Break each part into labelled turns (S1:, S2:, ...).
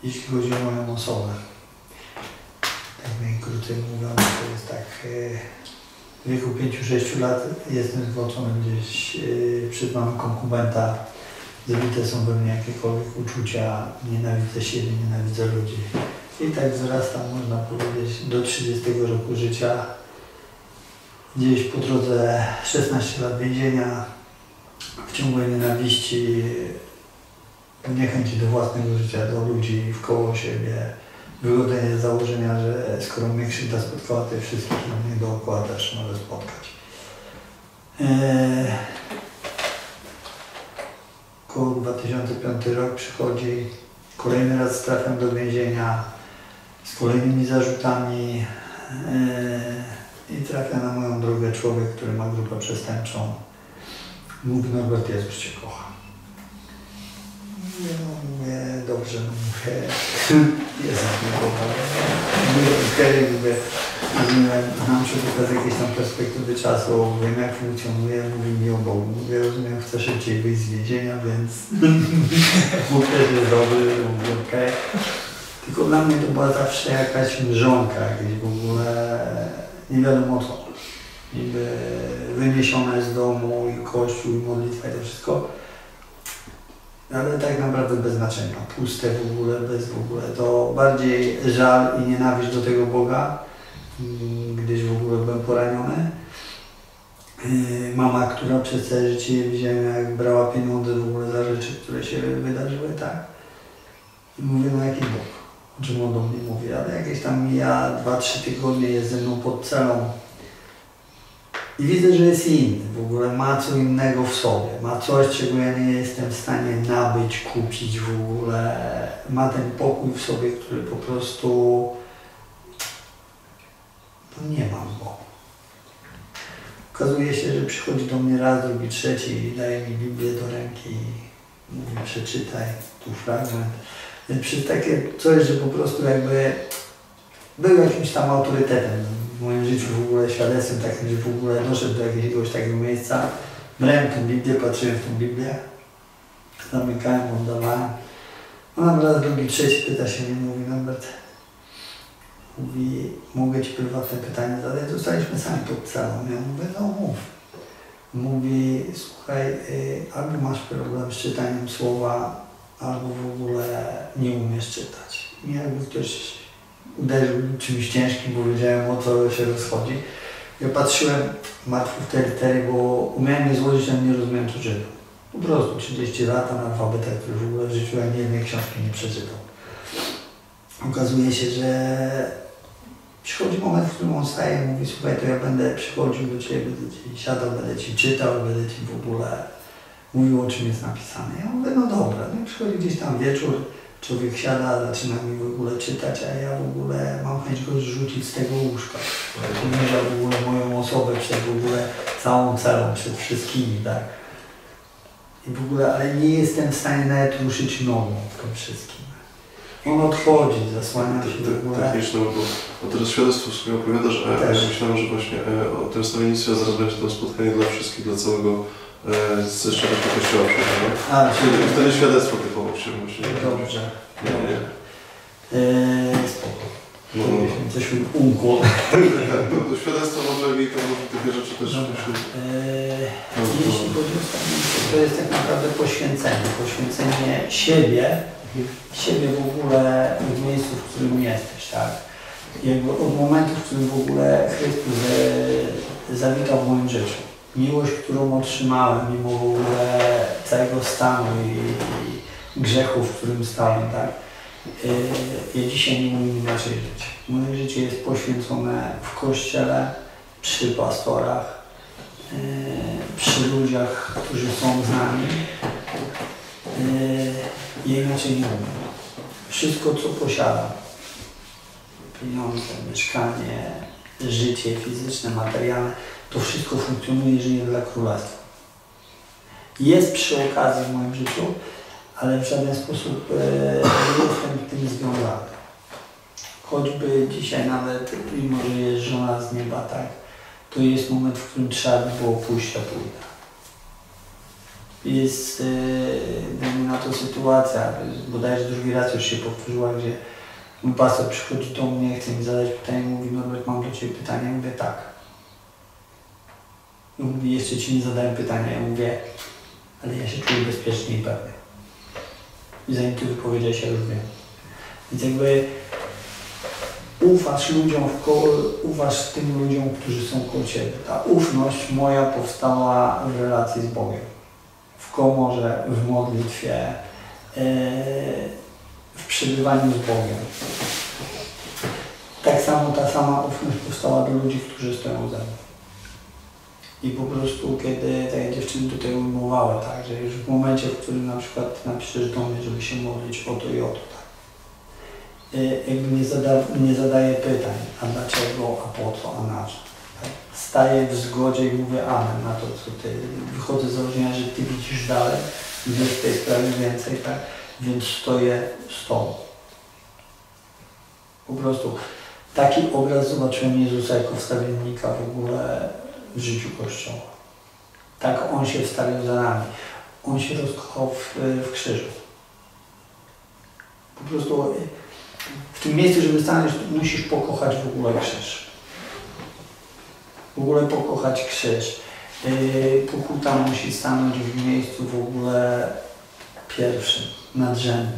S1: jeśli chodzi o moją osobę. Tak najkrócej mówiąc, to jest tak, w wieku 5-6 lat jestem zgwałcony gdzieś przed mamą konkubenta. Zabite są we mnie jakiekolwiek uczucia, nienawidzę siebie, nienawidzę ludzi. I tak wzrastam, można powiedzieć, do 30 roku życia. Gdzieś po drodze 16 lat więzienia, wciągłej nienawiści, niechęci do własnego życia, do ludzi wkoło siebie, wychodzenie z założenia, że skoro mnie krzywda spotkała, to wszystkich innych dookoła też może spotkać. Koło 2005 rok przychodzi, kolejny raz trafiam do więzienia z kolejnymi zarzutami i trafia na moją drogę człowiek, który ma grupę przestępczą. Mówi: Norbert, Jezus Cię kocha. Mówię, dobrze, no mówię, Jezus mnie kocha. Mówię, znam człowieka z jakiejś tam perspektywy czasu, wiem jak funkcjonuje, mówi mi o Bogu. Mówię, rozumiem, chcę szybciej wyjść z więzienia, więc Bóg też jest dobry, mówię, okej. Tylko dla mnie to była zawsze jakaś mrzonka, jakieś w ogóle nie wiadomo co. Niby wyniesione z domu i kościół, i modlitwa i to wszystko. Ale tak naprawdę bez znaczenia, puste w ogóle, bez w ogóle. To bardziej żal i nienawiść do tego Boga, gdyż w ogóle byłem poraniony. Mama, która przez całe życie widziałem, jak brała pieniądze w ogóle za rzeczy, które się wydarzyły, tak. I mówię, no jaki Bóg, o czym on do mnie mówi, ale jakieś tam mija 2-3 tygodnie, jest ze mną pod celą. I widzę, że jest inny, w ogóle ma co innego w sobie, ma coś, czego ja nie jestem w stanie nabyć, kupić w ogóle. Ma ten pokój w sobie, który po prostu no nie mam go. Okazuje się, że przychodzi do mnie raz, drugi, trzeci i daje mi Biblię do ręki i mówi: przeczytaj, tu fragment. Więc przez takie coś, że po prostu jakby był jakimś tam autorytetem w moim życiu, w ogóle świadectwem takim, że w ogóle doszedł do jakiegoś takiego miejsca. Brałem tę Biblię, patrzyłem w tę Biblię, zamykałem, oddawałem. Ona raz, drugi, trzeci pyta się mnie, mówi: Norbert, mówi, mogę Ci prywatne pytanie zadać? Zostaliśmy sami pod celą. Ja mówię, no mów. Mówi: słuchaj, albo masz problem z czytaniem słowa, albo w ogóle nie umiesz czytać. I jakby ktoś uderzył czymś ciężkim, bo wiedziałem, o co się rozchodzi. Ja patrzyłem martwo w te litery, bo umiałem je złożyć, ale nie rozumiałem, co czytam. Po prostu 30 lat analfabeta, który w ogóle w życiu ani jednej książki nie przeczytał. Okazuje się, że przychodzi moment, w którym on staje i mówi: słuchaj, to ja będę przychodził do Ciebie, będę Ci siadał, będę Ci czytał, będę Ci w ogóle mówił, o czym jest napisane. Ja mówię, no dobra, no i przychodzi gdzieś tam wieczór, człowiek siada, zaczyna mi w ogóle czytać, a ja w ogóle mam chęć go zrzucić z tego łóżka. Pomierzał w ogóle moją osobę przed w ogóle całą celą, przed wszystkimi, tak. I w ogóle, ale nie jestem w stanie nawet ruszyć nogą w tym wszystkim. On odchodzi, zasłania się w ogóle.
S2: Techniczne, bo teraz świadectwo sobie opowiadasz, a ja myślałem, że właśnie o tym stawiennictwie zaraz będzie to spotkanie dla wszystkich, dla całego ze szczerości Kościoła, prawda? Czyli wtedy świadectwo typowo się musi.
S1: Dobrze.
S2: Nie.
S1: Spoko.
S2: No,
S1: coś mi umkło.
S2: To świadectwo może i to może takie rzeczy też
S1: jeśli chodzi o stawiennictwo, to jest tak naprawdę poświęcenie. Poświęcenie siebie w ogóle w miejscu, w którym jesteś, tak? Jakby od momentu, w którym w ogóle Chrystus zawitał w moim życiu. Miłość, którą otrzymałem, mimo w ogóle całego stanu i grzechu, w którym stałem, tak? Ja dzisiaj nie umiem inaczej żyć. Moje życie jest poświęcone w Kościele, przy pastorach, przy ludziach, którzy są z nami. Ja inaczej nie umiem. Wszystko, co posiadam, pieniądze, mieszkanie, życie fizyczne, materialne, to wszystko funkcjonuje i żyje dla Królestwa. Jest przy okazji w moim życiu, ale w żaden sposób nie jestem tym związany. Choćby dzisiaj nawet, mimo że jest żona z nieba, tak, to jest moment, w którym trzeba by było pójść, a pójdę. jest na to sytuacja, bodajże drugi raz już się powtórzyła, gdzie mój pastor przychodzi do mnie, chce mi zadać pytanie, mówi: Norbert, mam do Ciebie pytanie. Ja mówię: tak. I mówi: jeszcze Ci nie zadałem pytania. Ja mówię: ale ja się czuję bezpiecznie i pewnie. I zanim Ty wypowiedziałeś, ja już wiem. Więc jakby ufasz tym ludziom, którzy są koło Ciebie. Ta ufność moja powstała w relacji z Bogiem. W komorze, w modlitwie, w przebywaniu z Bogiem. Tak samo ta sama ufność powstała do ludzi, którzy stoją ze mną. I po prostu, kiedy takie dziewczyny tutaj ujmowały, tak, że już w momencie, w którym na przykład napiszesz do mnie, żeby się modlić o to i o to, tak, jakby nie zadaję pytań, a dlaczego, a po co, a na co. Tak. Staję w zgodzie i mówię amen na to, co Ty. Wychodzę z założenia, że Ty widzisz dalej, wiesz w tej sprawie więcej, tak, więc stoję z Tobą. Po prostu taki obraz zobaczyłem Jezusa jako wstawiennika w ogóle w życiu Kościoła. Tak On się wstawił za nami. On się rozkochał w krzyżu. Po prostu w tym miejscu, żeby stanąć, musisz pokochać w ogóle krzyż. W ogóle pokochać krzyż. Pokuta musi stanąć w miejscu w ogóle pierwszym, nadrzędnym.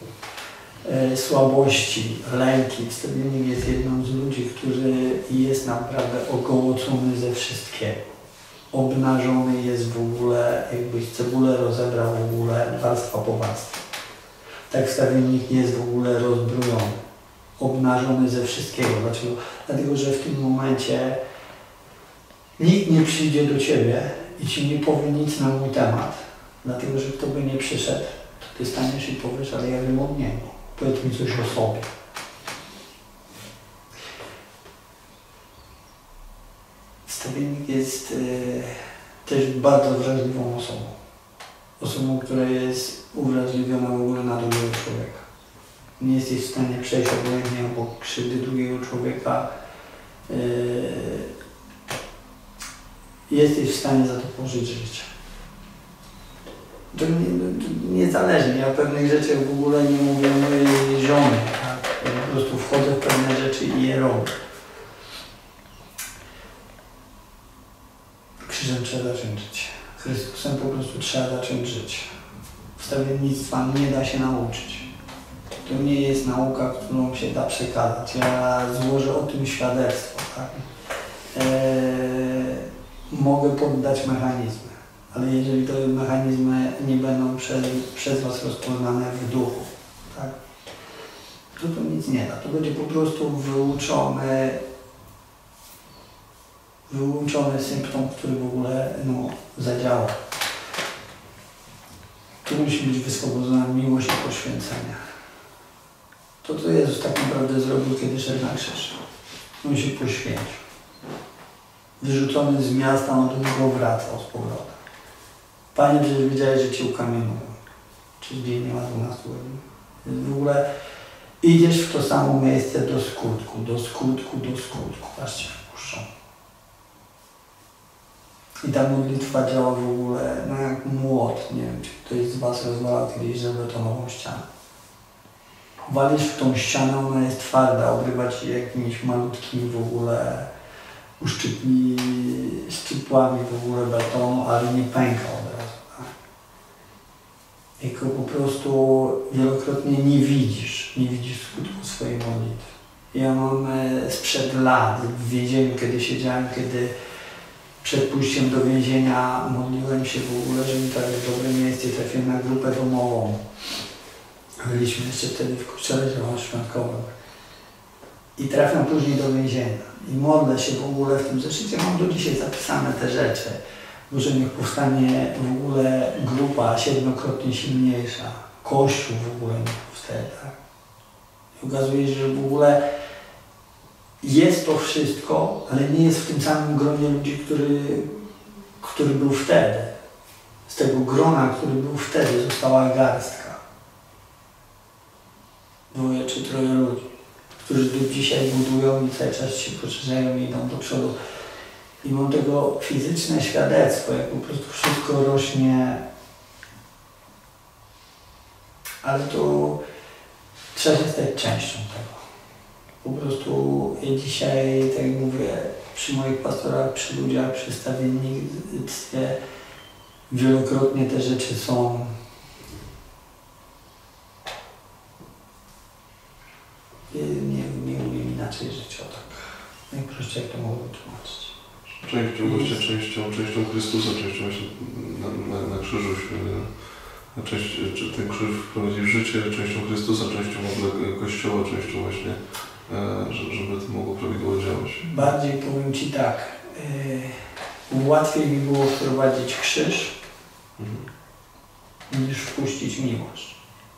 S1: Słabości, lęki. Wstawiennik jest jedną z ludzi, który jest naprawdę ogołocony ze wszystkiego. Obnażony jest w ogóle, jakbyś cebulę rozebrał w ogóle warstwa po warstwie. Tak wstawiennik jest w ogóle rozbrojony, obnażony ze wszystkiego. Dlaczego? Dlatego, że w tym momencie nikt nie przyjdzie do Ciebie i Ci nie powie nic na mój temat. Dlatego, że kto by nie przyszedł, to Ty staniesz i powiesz: ale ja wiem od niego. Powiedz mi coś o sobie. Wstawiennik jest też bardzo wrażliwą osobą. Osobą, która jest uwrażliwiona w ogóle na drugiego człowieka. Nie jesteś w stanie przejść obojętnie obok krzywdy drugiego człowieka. Jesteś w stanie za to położyć życie. To niezależnie, ja o pewnych rzeczach w ogóle nie mówię mojej żonie, tak? Ja po prostu wchodzę w pewne rzeczy i je robię. Krzyżem trzeba zacząć żyć. Chrystusem po prostu trzeba zacząć żyć. Wstawiennictwa nie da się nauczyć. To nie jest nauka, którą się da przekazać. Ja złożę o tym świadectwo, tak? Mogę poddać mechanizmy. Ale jeżeli te mechanizmy nie będą przez Was rozpoznane w duchu, tak, to nic nie da. To będzie po prostu wyłączony symptom, który w ogóle zadziała. Tu musi być wyswobodzona miłość i poświęcenie. To, co Jezus tak naprawdę zrobił, kiedy szedł na krzyż. On się poświęcił. Wyrzucony z miasta, on do niego wracał z powrotem. Panie, przecież wiedziałeś, że Cię ukamienują. Czy dzień nie ma 12 godzin. W ogóle idziesz w to samo miejsce do skutku, aż Cię wpuszczą. I ta modlitwa działa w ogóle jak młot. Nie wiem, czy ktoś z Was rozwalał kiedyś żelbetonową ścianę. Walisz w tą ścianę, ona jest twarda, obrywa Ci jakimiś malutkimi w ogóle szczypłami w ogóle betonu, ale nie pęka od razu. Tak? Jako po prostu wielokrotnie nie widzisz skutku swojej modlitwy. Ja mam sprzed lat w więzieniu, kiedy siedziałem, kiedy przed pójściem do więzienia modliłem się w ogóle, że mi to jest dobre miejsce, trafiłem na grupę domową. Byliśmy jeszcze wtedy w kościele zielonoświątkowym. I trafiam później do więzienia. I modlę się w ogóle w tym zeszycie. Mam do dzisiaj zapisane te rzeczy. Boże, niech powstanie w ogóle grupa 7-krotnie silniejsza. Kościół w ogóle niech powstaje, tak? I okazuje się, że w ogóle jest to wszystko, ale nie jest w tym samym gronie ludzi, który był wtedy. Z tego grona, który był wtedy, została garstka. 2 czy 3 ludzi, którzy do dzisiaj budują i cały czas się poszerzają i idą do przodu. I mam tego fizyczne świadectwo, jak po prostu wszystko rośnie ale to trzeba się stać częścią tego. Po prostu ja dzisiaj, tak jak mówię, przy moich pastorach, przy ludziach, przy stawiennictwie wielokrotnie te rzeczy są nie umiem inaczej żyć o tak. Najprościej jak to mogę tłumaczyć.
S2: Częścią Chrystusa, częścią właśnie na krzyżu ten krzyż wprowadzi w życie, częścią Chrystusa, częścią w ogóle Kościoła, częścią właśnie, żeby to mogło prawidłowo działać.
S1: Bardziej powiem Ci tak, łatwiej mi było wprowadzić krzyż, niż wpuścić miłość.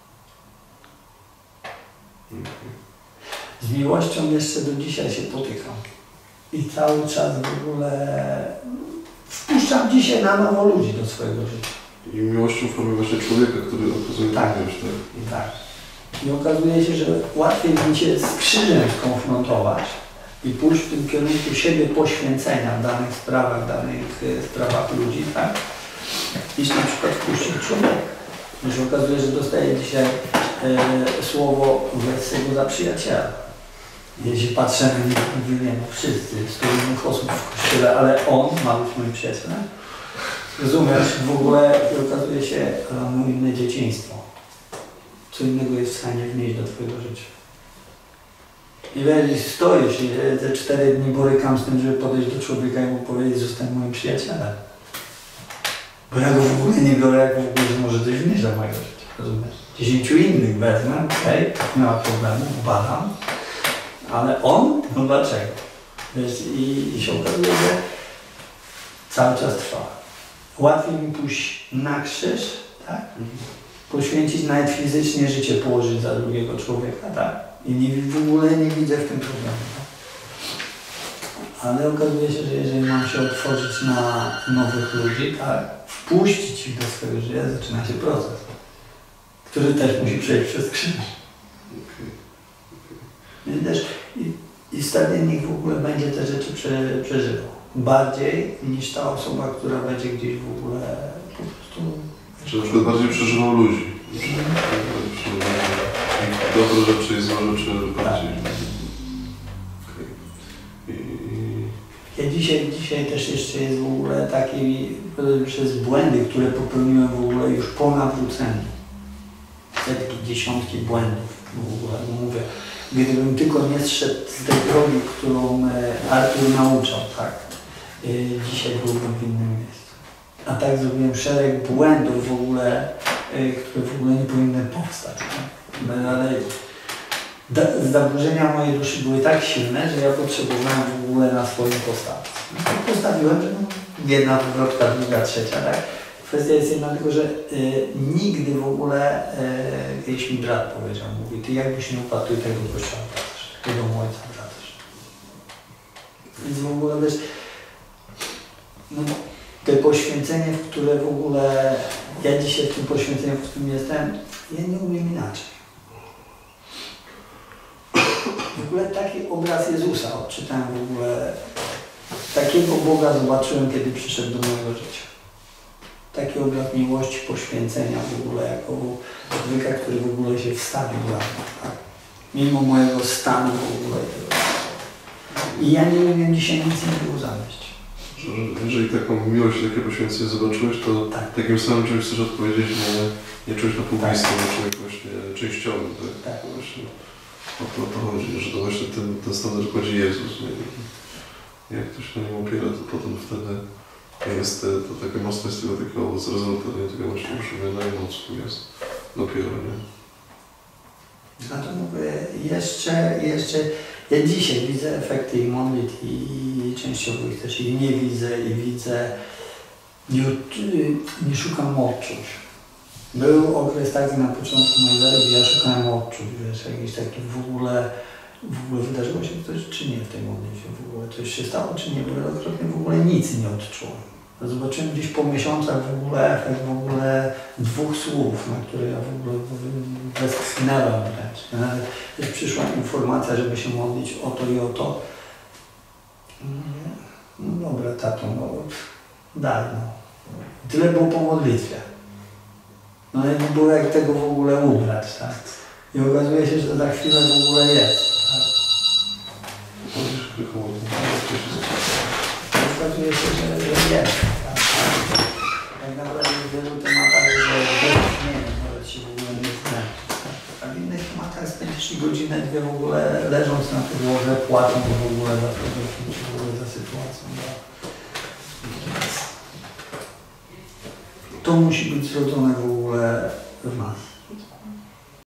S1: Z miłością jeszcze do dzisiaj się potykam. I cały czas w ogóle wpuszczam dzisiaj na nowo ludzi do swojego życia.
S2: I miłością w formie właśnie człowieka, który okazuje
S1: tak,
S2: miłość, tak?
S1: Tak. I okazuje się, że łatwiej mi się z krzyżem skonfrontować i pójść w tym kierunku siebie poświęcenia w danych sprawach ludzi, tak? Niż na przykład wpuścić człowieka. Że okazuje, że dostaję dzisiaj słowo weź go za przyjaciela. Jeśli patrzę na niego, mówię, no wszyscy, 100 innych osób w kościele, ale on ma być moim przyjacielem. Rozumiesz? W ogóle okazuje się, że on ma inne dzieciństwo. Co innego jest w stanie wnieść do twojego życia. I jeżeli stoisz i te 4 dni borykam z tym, żeby podejść do człowieka i mu powiedzieć, zostań moim przyjacielem. Bo ja go w ogóle nie biorę, jak w ogóle, że może coś wnieść do mojego życia. Rozumiesz? 10 innych wezmę, okej, nie ma problemu, badam. Ale on? No dlaczego? Wiesz, i się okazuje, że cały czas trwa. Łatwiej mi pójść na krzyż, tak? Poświęcić nawet fizycznie życie, położyć za drugiego człowieka, tak? I w ogóle nie widzę w tym problemu. Tak? Ale okazuje się, że jeżeli mam się otworzyć na nowych ludzi, tak? Wpuścić ich do swojego życia, zaczyna się proces, który też musi przejść przez krzyż. Wiesz, i stawiennik w ogóle będzie te rzeczy przeżywał. Bardziej niż ta osoba, która będzie gdzieś w ogóle po prostu...
S2: Czy na przykład bardziej przeżywał ludzi. Dobre rzeczy i złe rzeczy bardziej.
S1: Ja dzisiaj też jeszcze jest w ogóle taki, przez błędy, które popełniłem w ogóle już po nawróceniu. Setki, dziesiątki błędów w ogóle, no mówię. Gdybym tylko nie zszedł z tej drogi, którą Artur nauczał, tak, dzisiaj byłbym w innym miejscu. A tak zrobiłem szereg błędów w ogóle, które w ogóle nie powinny powstać. Tak? Ale zaburzenia mojej duszy były tak silne, że ja potrzebowałem w ogóle na swoim postawić. I postawiłem, że no, jedna wywrotka, druga, trzecia, tak? Kwestia jest jedna tylko, że nigdy w ogóle, kiedyś mi brat powiedział, mówi, ty jakbyś nie upadł, to i tego kościoła wracasz, do domu ojca wracasz. Więc w ogóle wiesz, no, te poświęcenie, w które w ogóle, ja dzisiaj w tym poświęceniu, w którym jestem, ja nie umiem inaczej. W ogóle taki obraz Jezusa odczytałem w ogóle, takiego Boga zobaczyłem, kiedy przyszedł do mojego życia. Taki obraz miłości, poświęcenia w ogóle, jako człowieka, który w ogóle się wstawił za mnie, tak? Mimo mojego stanu w ogóle. I ja nie umiem dzisiaj nic innego znaleźć.
S2: Jeżeli taką miłość, takie poświęcenie zobaczyłeś, to tak. Takim samym czymś chcesz odpowiedzieć, nie czymś na pół miejsca, tak. Ale czymś właśnie częściowym, tak?
S1: Tak.
S2: To właśnie o to chodzi, że to właśnie ten standard kładzi Jezus. Nie? Jak ktoś na nim opiera, to potem wtedy jest to takie mocne z tego takiego rezultatu, nie tego właśnie przemiana i moc jest dopiero, nie?
S1: A to mówię, jeszcze ja dzisiaj widzę efekty i modlitw i częściowo ich też i nie widzę i widzę, nie szukam odczuć. Był okres taki na początku mojej wiary, gdzie ja szukałem odczuć, wiesz, jakiś taki w ogóle wydarzyło się coś czy nie w tej modlitwie, w ogóle coś się stało czy nie, bo wielokrotnie w ogóle nic nie odczułem. Zobaczyłem gdzieś po miesiącach w ogóle efekt w ogóle 2 słów, na które ja w ogóle westchnęłam wręcz. Nawet też przyszła informacja, żeby się modlić o to i o to. No dobra, tato, no daj, no. Tyle było po modlitwie. No i nie było jak tego w ogóle ubrać, tak? I okazuje się, że za chwilę w ogóle jest, tak? Okazuje się, że jest, tak? Tak naprawdę w wielu tematach, że nie wiem, nawet się w ogóle nie znać. A w innych tematach spędzisz godzinę, dwie w ogóle leżąc na podłodze, płacąc w ogóle za to, w ogóle za sytuacją. To musi być zrodzone w ogóle w nas.